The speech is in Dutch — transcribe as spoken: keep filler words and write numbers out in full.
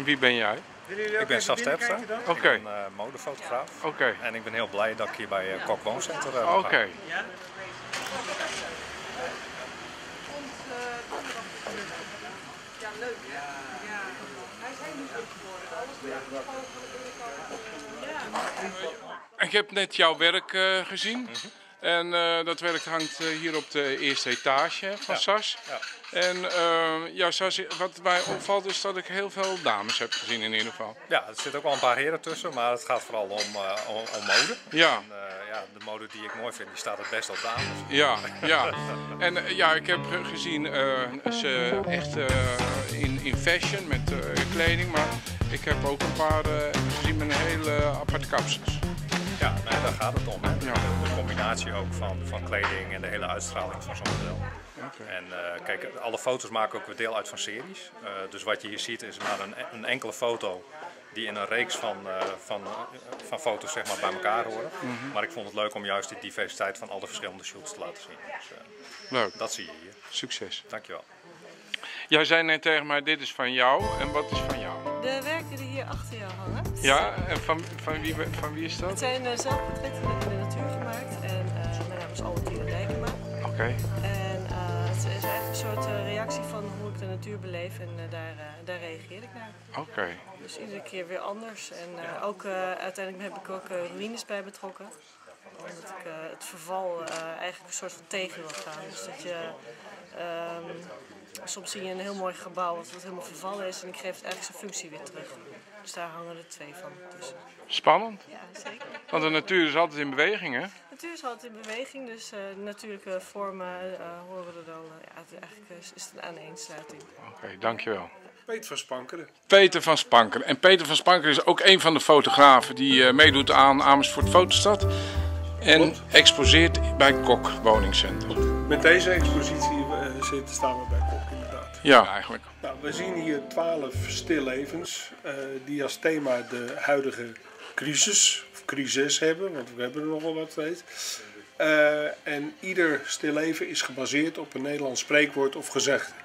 En wie ben jij? Ik ben Sas Terpstra, Oké. okay. Ik ben uh, modefotograaf. Oké. Okay. En ik ben heel blij dat ik hier bij uh, Kok Wooncenter uh, Oké. Okay. Ja, leuk hè? Ja. Hij is heel lief geworden. Alles Ik heb net jouw werk uh, gezien. Mm-hmm. En uh, dat werk hangt uh, hier op de eerste etage van ja. Sas. Ja. En uh, ja, Sas, wat mij opvalt is dat ik heel veel dames heb gezien in ieder geval. Ja, er zitten ook wel een paar heren tussen, maar het gaat vooral om, uh, om, om mode. Ja. En, uh, ja, de mode die ik mooi vind, die staat het best op dames. Ja, ja. En uh, ja, ik heb gezien uh, ze echt uh, in, in fashion met uh, kleding, maar ik heb ook een paar uh, gezien met een hele aparte kapsels. Ja, nee, daar gaat het om. Hè. Ja. De, de combinatie ook van, van kleding en de hele uitstraling van zo'n model. Okay. En uh, kijk, alle foto's maken ook weer deel uit van series. Uh, dus wat je hier ziet is maar een, een enkele foto die in een reeks van, uh, van, uh, van foto's zeg maar, bij elkaar horen. Mm-hmm. Maar ik vond het leuk om juist die diversiteit van alle verschillende shoots te laten zien. Dus, uh, leuk. Dat zie je hier. Succes. Dankjewel. Jij zei net tegen mij, dit is van jou. En wat is van jou? De werken die hier achter jou hangen. Ja, en van, van, wie, van wie is dat? Het zijn uh, zelfportretten in de natuur gemaakt. En uh, mijn naam is Albertine Dijkema. Oké. Okay. En uh, het is eigenlijk een soort uh, reactie van hoe ik de natuur beleef. En uh, daar, uh, daar reageer ik naar. Oké. Okay. Dus iedere keer weer anders. En uh, ook, uh, uiteindelijk heb ik ook uh, ruïnes bij betrokken. Omdat ik uh, het verval uh, eigenlijk een soort van tegen wil gaan. Dus dat je... Um, soms zie je een heel mooi gebouw wat helemaal vervallen is en ik geef het eigenlijk zijn functie weer terug. Dus daar hangen er twee van tussen. Spannend. Ja, zeker. Want de natuur is altijd in beweging, hè? De natuur is altijd in beweging, dus uh, de natuurlijke vormen uh, horen er dan. Uh, ja, eigenlijk uh, is het een aaneensluiting. Oké, okay, dankjewel. Peter van Spankeren. Peter van Spankeren. En Peter van Spankeren is ook een van de fotografen die uh, meedoet aan Amersfoort Fotostad. En Klopt. exposeert bij Kok Wooncenter. Met deze expositie uh, zitten, staan we bij Kok inderdaad. Ja, eigenlijk. Nou, we zien hier twaalf stillevens uh, die als thema de huidige crisis, of crisis hebben, want we hebben er nogal wat steeds. Uh, en ieder stilleven is gebaseerd op een Nederlands spreekwoord of gezegde.